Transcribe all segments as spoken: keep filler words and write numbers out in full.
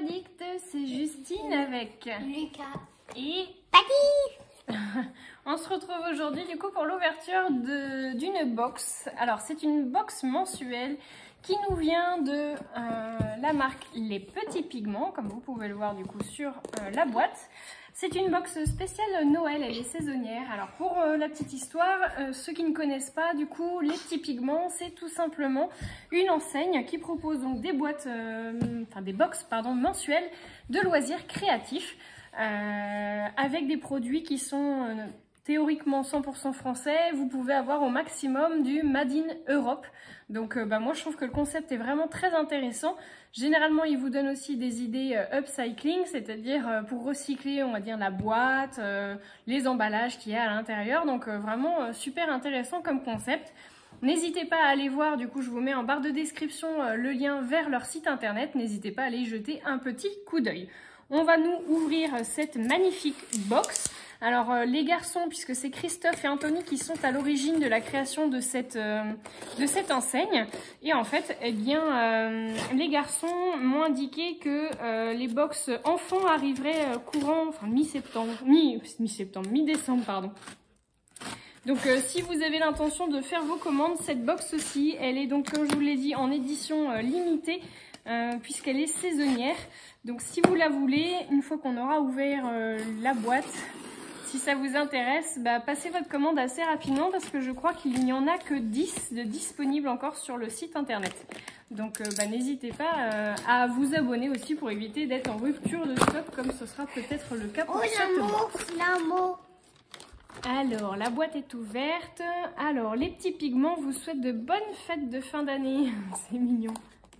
Addicts, c'est Justine avec Lucas et Patty. On se retrouve aujourd'hui du coup pour l'ouverture d'une box. Alors c'est une box mensuelle qui nous vient de euh, la marque Les Petits Pigments, comme vous pouvez le voir du coup sur euh, la boîte. C'est une box spéciale Noël, elle est saisonnière. Alors pour euh, la petite histoire, euh, ceux qui ne connaissent pas, du coup, Les Petits Pigments, c'est tout simplement une enseigne qui propose donc des boîtes, euh, enfin des box pardon, mensuelles de loisirs créatifs euh, avec des produits qui sont euh, théoriquement cent pour cent français. Vous pouvez avoir au maximum du Made in Europe. Donc euh, bah, moi je trouve que le concept est vraiment très intéressant. Généralement il vous donne aussi des idées euh, upcycling, c'est-à-dire euh, pour recycler on va dire la boîte, euh, les emballages qu'il y a à l'intérieur. Donc euh, vraiment euh, super intéressant comme concept. N'hésitez pas à aller voir, du coup je vous mets en barre de description euh, le lien vers leur site internet. N'hésitez pas à aller y jeter un petit coup d'œil. On va nous ouvrir cette magnifique box. Alors euh, les garçons, puisque c'est Christophe et Anthony qui sont à l'origine de la création de cette, euh, de cette enseigne. Et en fait, eh bien, euh, les garçons m'ont indiqué que euh, les box enfants arriveraient euh, courant, enfin mi-septembre, mi, mi-septembre, mi-décembre, pardon. Donc euh, si vous avez l'intention de faire vos commandes, cette box aussi, elle est donc comme je vous l'ai dit en édition euh, limitée euh, puisqu'elle est saisonnière. Donc si vous la voulez, une fois qu'on aura ouvert euh, la boîte, si ça vous intéresse, bah, passez votre commande assez rapidement parce que je crois qu'il n'y en a que dix de disponibles encore sur le site internet. Donc euh, bah, n'hésitez pas euh, à vous abonner aussi pour éviter d'être en rupture de stock comme ce sera peut-être le cas pour Oh, cette boîte. l'amour. Alors, la boîte est ouverte. Alors, les petits pigments vous souhaitent de bonnes fêtes de fin d'année. C'est mignon.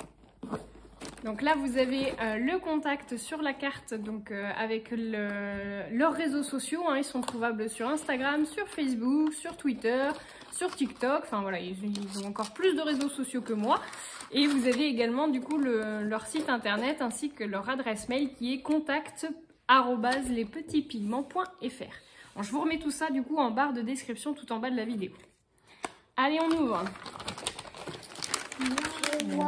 Donc là, vous avez euh, le contact sur la carte donc euh, avec le, leurs réseaux sociaux. Hein. Ils sont trouvables sur Instagram, sur Facebook, sur Twitter, sur TikTok. Enfin voilà, ils, ils ont encore plus de réseaux sociaux que moi. Et vous avez également du coup le, leur site internet ainsi que leur adresse mail qui est contact arobase les petits pigments point f r. Bon, je vous remets tout ça du coup en barre de description tout en bas de la vidéo. Allez, on ouvre. Wow.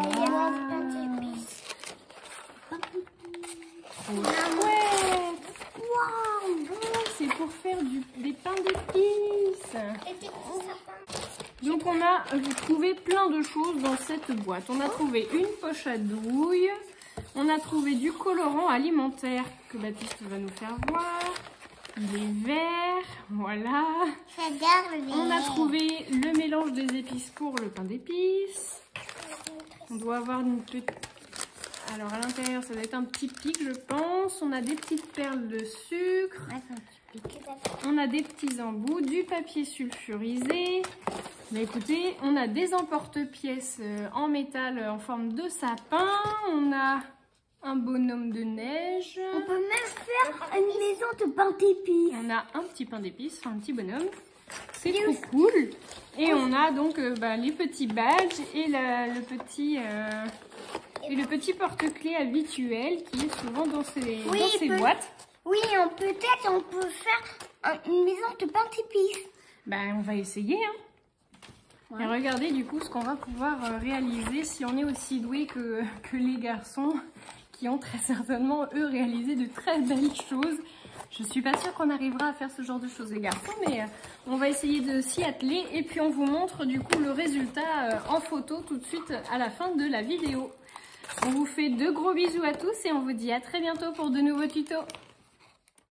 Ouais. Wow. C'est pour faire du, des pains d'épices. Donc on a trouvé plein de choses dans cette boîte. On a trouvé une poche à douille. On a trouvé du colorant alimentaire que Baptiste va nous faire voir. Les verres, voilà. On a trouvé le mélange des épices pour le pain d'épices. On doit avoir une petite... Alors à l'intérieur, ça doit être un petit pic, je pense. On a des petites perles de sucre. On a des petits embouts, du papier sulfurisé. Mais écoutez, on a des emporte-pièces en métal en forme de sapin. On a un bonhomme de neige. On peut même faire une maison de pain d'épices. On a un petit pain d'épices, un petit bonhomme. C'est trop cool. Et on a donc euh, bah, les petits badges et la, le petit euh, et le petit porte-clés habituel qui est souvent dans ces, oui, dans ces peut... boîtes. Oui, peut-être on peut faire une maison de pain d'épices. Ben, on va essayer. Hein. Ouais. Et regardez du coup ce qu'on va pouvoir euh, réaliser si on est aussi doué que, que les garçons qui ont très certainement eux réalisé de très belles choses. Je suis pas sûre qu'on arrivera à faire ce genre de choses les garçons, mais euh, on va essayer de s'y atteler et puis on vous montre du coup le résultat euh, en photo tout de suite à la fin de la vidéo. On vous fait de gros bisous à tous et on vous dit à très bientôt pour de nouveaux tutos.